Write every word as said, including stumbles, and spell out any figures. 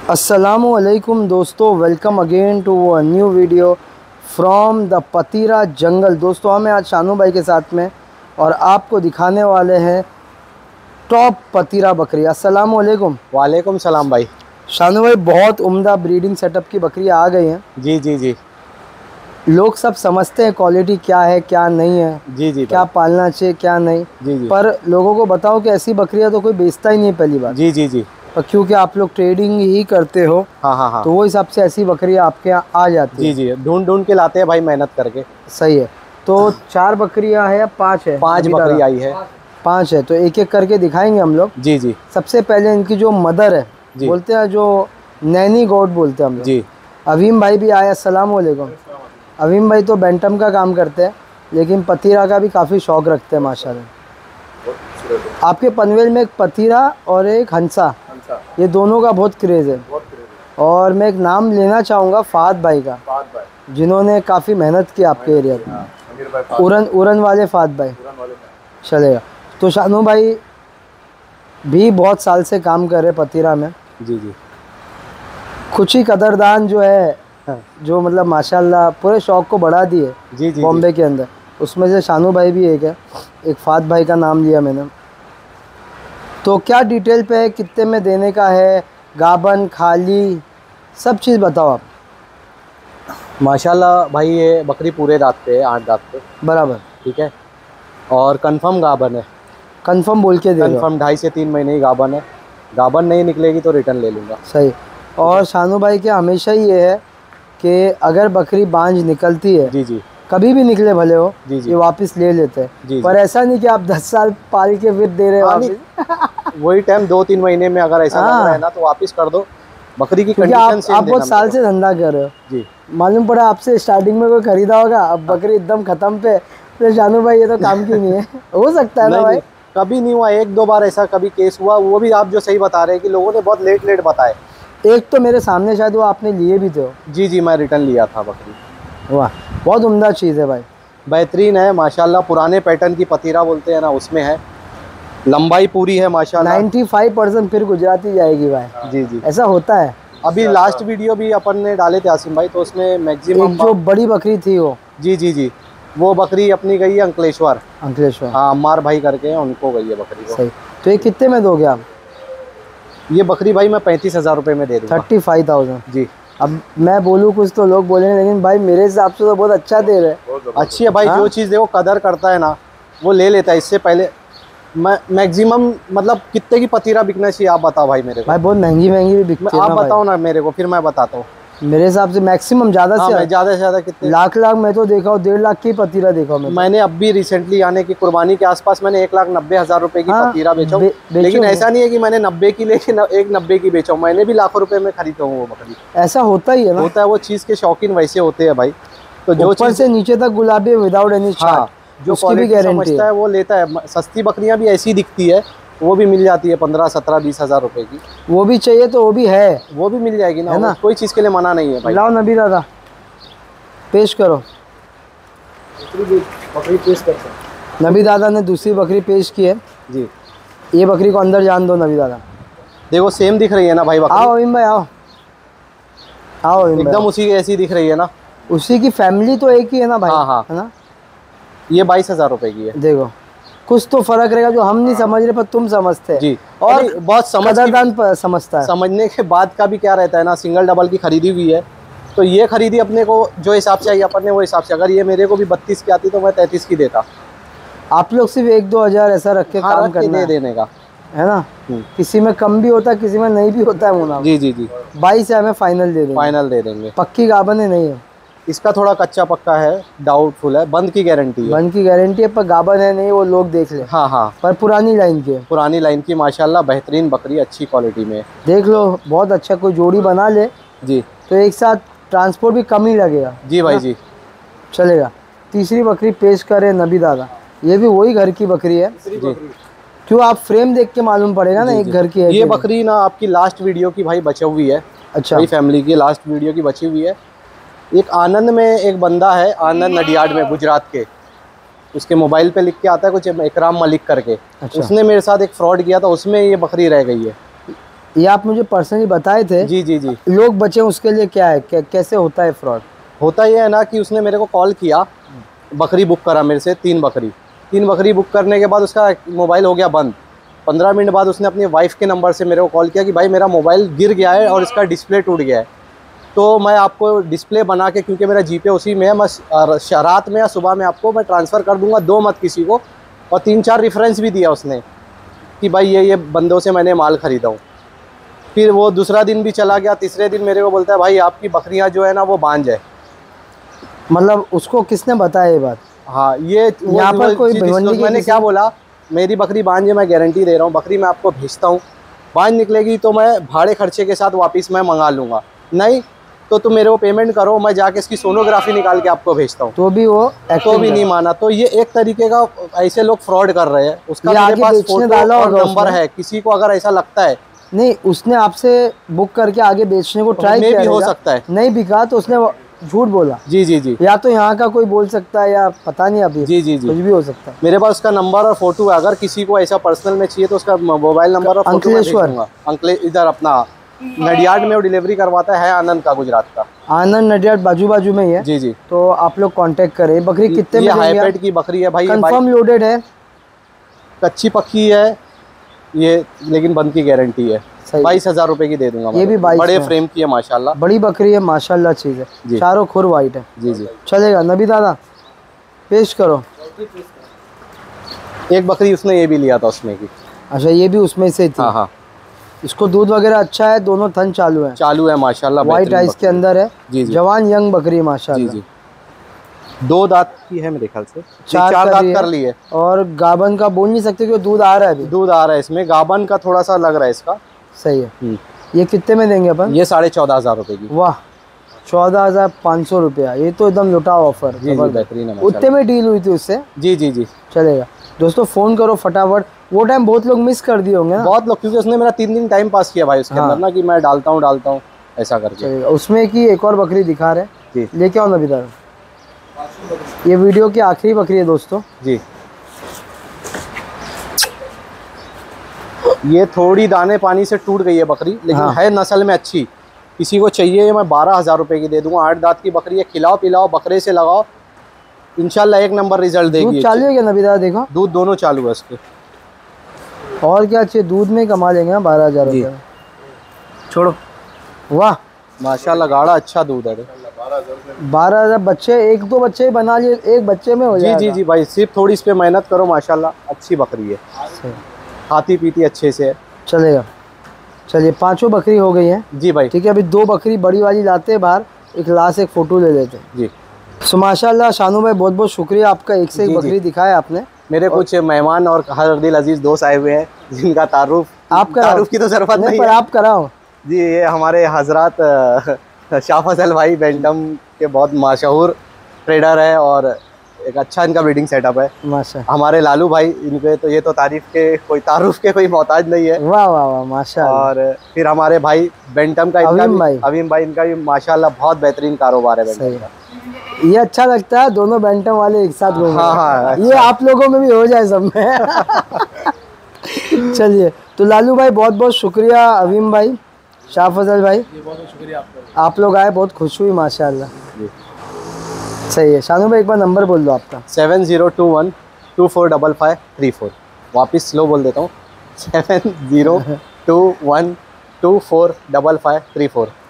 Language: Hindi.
अस्सलामुअलैकुम दोस्तों, welcome again to a new video from the Patira jungle. दोस्तों हमें आज शानू भाई के साथ में और आपको दिखाने वाले हैं टॉप पतीरा बकरी। अस्सलामुअलैकुम। वालेकुम सलाम भाई। शानू भाई, बहुत उम्दा ब्रीडिंग सेटअप की बकरियां आ गई हैं। जी जी जी लोग सब समझते हैं क्वालिटी क्या है क्या नहीं है, जी जी क्या पालना चाहिए क्या नहीं। जी जी पर लोगों को बताओ कि ऐसी बकरियां तो कोई बेचता ही नहीं है पहली बार। जी जी जी और क्योंकि आप लोग ट्रेडिंग ही करते हो, हाँ हाँ हाँ तो वो हिसाब से ऐसी बकरियां आपके यहाँ आ जाती जी है। जी ढूंढ ढूंढ के लाते हैं भाई, मेहनत करके। सही है। तो चार बकरियां हैं या पांच है? पांच अभी बकरी दादा आई है। पांच है, तो एक एक करके दिखाएंगे हम लोग। जी जी सबसे पहले इनकी जो मदर है, जी बोलते हैं जो नैनी गोट बोलते हैं हम लोग। जी अवीम भाई भी आए, अस्सलाम वालेकुम। अवीम भाई तो बैंटम का काम करते हैं, लेकिन पतीरा का भी काफ़ी शौक़ रखते हैं माशाल्लाह। आपके पनवेल में एक पतीरा और एक हंसा, ये दोनों का बहुत क्रेज़ है। और मैं एक नाम लेना चाहूँगा फ़ाद भाई का, जिन्होंने काफ़ी मेहनत की आपके एरिया में। उरन उरन वाले फ़ाद भाई चलेगा। तो शानू भाई भी बहुत साल से काम कर रहे पतीरा में। जी जी खुशी कदरदान जो है, जो मतलब माशाल्लाह पूरे शौक़ को बढ़ा दिए जी जी बॉम्बे के अंदर, उसमें से शानू भाई भी एक है। एक फ़ाद भाई का नाम लिया मैंने। तो क्या डिटेल पे है, कितने में देने का है, गाबन खाली सब चीज़ बताओ आप। माशाल्लाह भाई, ये बकरी पूरे दांत पे है, आठ दांत पे बराबर, ठीक है। और कंफर्म गाबन है। कंफर्म बोल के दे दो। कंफर्म ढाई से तीन महीने की गाबन है। गाबन नहीं निकलेगी तो रिटर्न ले लूँगा। सही। और शानू भाई के हमेशा ही ये है कि अगर बकरी बांझ निकलती है, जी जी कभी भी निकले भले हो, जी जी ये वापस ले लेते हैं। जी पर जी ऐसा नहीं कि आप दस साल पाल के फिर दे रहे हो हाँ, वापस। वही टाइम दो तीन महीने में अगर ऐसा लग रहा है ना तो वापस कर दो। बकरी की क्योंकि कंडीशन आप सेम आप देना बहुत साल मेरे से धंधा कर रहे हो, जी। मालूम पड़ा आपसे स्टार्टिंग में कोई खरीदा होगा, अब बकरी एकदम ख़त्म पे, तो शानू भाई ये तो काम की नहीं है। हो सकता है ना नहीं भाई? नहीं, कभी नहीं हुआ। एक दो बार ऐसा कभी केस हुआ, वो भी आप जो सही बता रहे हैं कि लोगों ने बहुत लेट लेट बताए। एक तो मेरे सामने शायद वो आपने लिए भी थे हो। जी जी मैं रिटर्न लिया था बकरी। वाह, बहुत उम्दा चीज़ है भाई, बेहतरीन है माशाल्लाह। पुराने पैटर्न की पतीरा बोलते हैं ना, उसमें है। लंबाई पूरी है माशाल्लाह। पचानवे परसेंट फिर गुजराती जाएगी भाई। जी जी ऐसा होता है। अभी लास्ट वीडियो भी अपन ने डाले थे आसिम भाई, तो उसमें मैक्सिमम एक जो बड़ी बकरी थी वो, जी जी जी वो बकरी अपनी गई है अंकलेश्वर। अंकलेश्वर, हाँ, अम्मार भाई करके हैं, उनको गई है बकरी को। सही। तो ये कितने में दोगे आप? ये बकरी भाई मैं पैंतीस हज़ार रुपये में दे दूँगा। थर्टी फाइव थाउजेंड जी। अब मैं बोलूँ कुछ तो लोग बोलेंगे, लेकिन भाई मेरे हिसाब से तो बहुत अच्छा दे रहे। अच्छी है भाई। हाँ? जो चीज़ देखो कदर करता है ना, वो ले लेता है। इससे पहले मैं मैक्सिमम मतलब कितने की पतीरा बिकना चाहिए आप बताओ भाई मेरे को। भाई बहुत महंगी महंगी भी बिकती है आप ना बताओ भाई। ना मेरे को, फिर मैं बताता हूँ। मेरे हिसाब से मैक्सिमम ज़्यादा हाँ, से मैं ज़्यादा से ज़्यादा कितने लाख लाख मैं तो देखा हूँ, डेढ़ लाख की पतीरा देखा हूँ मैं तो। मैंने अब भी रिसेंटली यानी कि कुर्बानी के आसपास मैंने एक लाख नब्बे हज़ार रुपये की हाँ, पतीरा बेचा हूँ। बे, लेकिन बेचो ऐसा नहीं है कि मैंने नब्बे की लेके न, एक नब्बे की बेचा हूँ। मैंने भी लाखों रुपए में खरीदा हूँ वो बकरी। ऐसा होता ही है ना, होता है, वो चीज़ के शौकीन वैसे होते हैं भाई। तो जो ऊपर चीज़ से नीचे तक गुलाबी विदाउट एनी हाँ, चार्ट, जो उसकी भी क्वालिटी गारंटी समझता है। है वो लेता है। सस्ती बकरियां भी ऐसी दिखती है, वो भी मिल जाती है पंद्रह सत्रह बीस हज़ार रुपए की। वो भी चाहिए तो वो भी है, वो भी मिल जाएगी ना, है ना? कोई चीज़ के लिए मना नहीं है भाई। लाओ नबी दादा, पेश करो। बकरी पेश करते नबी दादा ने दूसरी बकरी पेश की है जी। ये बकरी को अंदर जान दो नबी दादा। देखो सेम दिख रही है ना भाई बकरी? आओ अमीन भाई, आओ आओ अमीन भाई, एकदम आओ। उसी ऐसी दिख रही है ना। उसी की फैमिली तो एक ही है ना भाई? हाँ, हाँ। है ना? ये बाईस हज़ार रुपए की है। देखो कुछ तो फर्क रहेगा जो हम नहीं समझ रहे, पर तुम समझते हैं। जी। और अरे, बहुत समझ की- कदरदान प- समझता है। समझने के बाद का भी क्या रहता है ना, सिंगल डबल की खरीदी हुई है, तो ये खरीदी अपने को जो हिसाब से आई अपन ने वो हिसाब से। अगर ये मेरे को भी बत्तीस की आती तो मैं तैंतीस की देता। आप लोग सिर्फ एक दो हजार ऐसा रख के हाँ, काम रख के करना दे है, देने का। है ना? हम्म। किसी में कम भी होता है, किसी में नहीं भी होता है मुनाफा। जी जी जी बाईस है, हमें फाइनल दे देंगे। फाइनल दे देंगे। पक्की गाबन है नहीं है? इसका थोड़ा कच्चा पक्का है, डाउटफुल है। बंद की गारंटी है। बन की गारंटी है, पर गाबन है नहीं, वो लोग देख ले। हाँ हाँ, पर पुरानी लाइन की है, पुरानी लाइन की माशाल्लाह बेहतरीन बकरी, अच्छी क्वालिटी में। देख लो बहुत अच्छा। कोई जोड़ी बना ले जी तो एक साथ ट्रांसपोर्ट भी कम ही लगेगा। जी भाई जी। चलेगा। तीसरी बकरी पेश करे नबी दादा, ये भी वही घर की बकरी है। जी क्यों, आप फ्रेम देख के मालूम पड़ेगा ना जी, एक जी। घर की है ये कि नहीं। बकरी ना आपकी लास्ट वीडियो की भाई बची हुई है। अच्छा, भाई फैमिली की लास्ट वीडियो की बची हुई है। एक आनंद में एक बंदा है, आनंद नडियाड में गुजरात के, उसके मोबाइल पे लिख के आता है कुछ इकराम मलिक करके। अच्छा। उसने मेरे साथ एक फ्रॉड किया था, उसमें ये बकरी रह गई है। ये आप मुझे पर्सनली बताए थे। जी जी जी। लोग बचे उसके लिए क्या है, कै, कैसे होता है फ्रॉड? होता ये है ना कि उसने मेरे को कॉल किया, बकरी बुक करा मेरे से, तीन बकरी तीन बकरी बुक करने के बाद उसका मोबाइल हो गया बंद। पंद्रह मिनट बाद उसने अपनी वाइफ के नंबर से मेरे को कॉल किया कि भाई मेरा मोबाइल गिर गया है और इसका डिस्प्ले टूट गया है, तो मैं आपको डिस्प्ले बना के, क्योंकि मेरा जीपे उसी में है, मैं रात में या सुबह में आपको मैं ट्रांसफ़र कर दूंगा, दो मत किसी को। और तीन चार रेफरेंस भी दिया उसने कि भाई ये ये बंदों से मैंने माल ख़रीदा हूँ। फिर वो दूसरा दिन भी चला गया, तीसरे दिन मेरे को बोलता है भाई आपकी बकरियाँ जो है ना वो बांझ है। मतलब उसको किसने बताया ये बात? हाँ, ये यहाँ पर कोई भिवंडी, मैंने क्या बोला, मेरी बकरी बांझ है, मैं गारंटी दे रहा हूँ, बकरी मैं आपको भेजता हूँ, बांझ निकलेगी तो मैं भाड़े खर्चे के साथ वापस मैं मंगा लूँगा, नहीं तो तुम मेरे को पेमेंट करो, मैं जाके इसकी सोनोग्राफी निकाल के आपको भेजता हूँ। तो भी वो तो भी नहीं माना। तो ये एक तरीके का ऐसे लोग फ्रॉड कर रहे हैं। उसका मेरे पास फोटो और नंबर है, किसी को अगर ऐसा लगता है। नहीं, उसने आपसे बुक करके आगे बेचने को ट्राई किया, भी हो सकता है, नहीं बिका तो उसने झूठ बोला। जी जी जी। या तो यहाँ का कोई बोल सकता है या पता नहीं, अभी जी जी जी कुछ भी हो सकता है। मेरे पास उसका नंबर और फोटो है, अगर किसी को ऐसा पर्सनल में चाहिए तो उसका मोबाइल नंबर और फोटो मैं भेजूंगा। अंकले इधर अपना नडियाड में वो डिलीवरी करवाता है, आनंद का, गुजरात का। आनंद नडियाड बाजू बाजू में ही है। जी जी। तो आप लोग कांटेक्ट करें। बकरी कितने में? हाईपेट की बकरी है भाई, कंफर्म लोडेड है, कच्ची पक्की है ये, लेकिन बंद की गारंटी है। बाईस हजार रुपए की दे दूंगा। ये भी बाईस, बड़े फ्रेम की है माशाल्लाह, बड़ी बकरी है माशाल्लाह, चीज है, चारों खुर वाइट है। जी जी, चलेगा। नबी दादा पेश करो। एक बकरी उसने ये भी लिया था उसमें की। अच्छा, ये भी उसमें से थी। हाँ हाँ। इसको दूध वगैरह अच्छा है, दोनों थन चालू है, चालू है माशाल्लाह, व्हाइट आइस के अंदर है। जी जी। जवान यंग बकरी माशाल्लाह। जी जी। दो दांत की है मेरे ख्याल से, चार, चार दांत कर ली है। और गाबन का बोल नहीं सकते क्योंकि दूध आ रहा है अभी। दूध आ रहा है इसमें, गाबन का थोड़ा सा लग रहा है इसका। सही है। ये कितने में देंगे अपन? ये साढ़े चौदह हजार रुपए की। वाह, चौदह हजार पाँच सौ रुपया, ये तो एकदम लुटा ऑफर। जी जी, बेहतरीन है। उतने में डील हुई थी उससे। जी जी जी, चलेगा। दोस्तों फोन करो फटाफट। वो टाइम बहुत लोग मिस कर दिए होंगे ना? बहुत लोग, क्योंकि उसने मेरा तीन दिन टाइम पास किया भाई उसके अंदर ना, कि मैं डालता हूँ डालता हूँ ऐसा करके। चलेगा। उसमें की एक और बकरी दिखा रहे, लेके आओ नबी दादा। ये वीडियो की आखिरी बकरी है दोस्तों जी। ये थोड़ी दाने पानी से टूट गई है बकरी, लेकिन हाँ। है नस्ल में अच्छी। किसी को चाहिए मैं बारह हजार रुपए की दे दूंगा। आठ दांत की बकरी है, खिलाओ पिलाओ, बकरे से लगाओ, इंशाल्लाह एक नंबर रिजल्ट देगी। दूध चालू है क्या नबी दादा? देखो दूध दोनों चालू है उसके। और क्या चाहिए, दूध में कमा लेंगे बारह हजार रुपये। छोड़ो। वाह माशाल्लाह, गाढ़ा अच्छा दूध है। बारह हजार। बच्चे एक दो बच्चे बना लिए, एक बच्चे में हो जाएगा। जी जी जी भाई, सिर्फ थोड़ी इस पे मेहनत करो, माशाल्लाह अच्छी बकरी है, खाती पीती अच्छे से है। चलेगा। चलिए, पांचों बकरी हो गई है जी भाई। ठीक है, अभी दो बकरी बड़ी वाली लाते हैं बाहर, एक लास्ट एक फोटो ले लेते हैं जी। सो माशाल्लाह शानू भाई, बहुत बहुत शुक्रिया आपका, एक से एक बकरी दिखाया आपने। मेरे कुछ मेहमान और हर दिल अजीज दोस्त आए हुए हैं, जिनका तारुफ आप तारुफ की तो जरूरत नहीं, पर आप कराओ जी। ये हमारे हजरत शाह फजल भाई बैंटम के बहुत मशहूर ट्रेडर है, और एक अच्छा इनका ब्रीडिंग सेटअप है माशा। हमारे लालू भाई, इनके तो ये तो तारीफ के कोई तारुफ के कोई मोहताज नहीं है। वाह वाह वाह माशा। और फिर हमारे भाई बैंटम का, अवीम भाई, अवीम भाई, इनका भी माशाल्लाह बहुत बेहतरीन कारोबार है बैंटम का। ये अच्छा लगता है, दोनों बैंटम वाले एक साथ घूम। हाँ हाँ, अच्छा। ये आप लोगों में भी हो जाए सब में। चलिए, तो लालू भाई बहुत बहुत शुक्रिया, अवीम भाई, शाह फजल भाई, बहुत बहुत शुक्रिया आपका, आप लोग आए, बहुत खुश हुई माशाल्लाह। सही है। शानू भाई एक बार नंबर बोल दो आपका। Seven zero two one two four double five three four. वापस स्लो बोल देता हूँ, seven zero two one two four double five three four.